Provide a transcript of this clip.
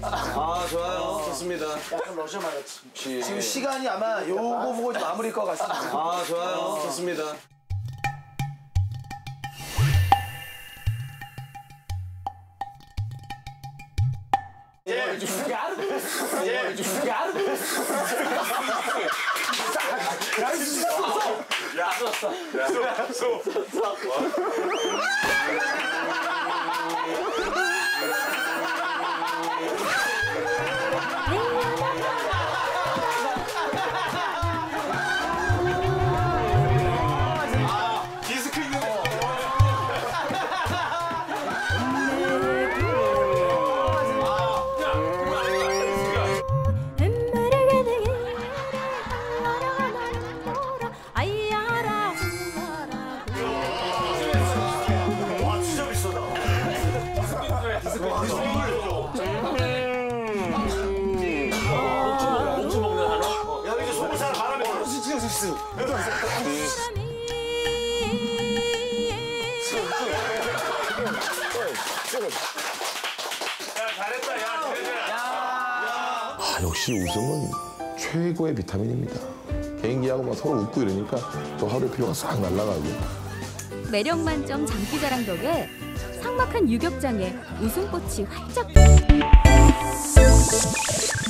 아, 좋아요. 좋습니다. 약간 러시아 말 같이. 지금 시간이 아마 요거 보고 좀 마무리일 것 같습니다. 아, 좋아요. 좋습니다. 디스크 있는데. 와, 진짜 비싸다. 옥수 먹는 한우? 야, 이제 속을 사람 바람에. 야, 잘했다. 야, 잘했다. 아, 역시 웃음은 최고의 비타민입니다. 개인기하고 막 서로 웃고 이러니까 또 하루의 피로가 싹 날아가고. 매력 만점 장기자랑 덕에 삭막한 유격장에 웃음꽃이 활짝.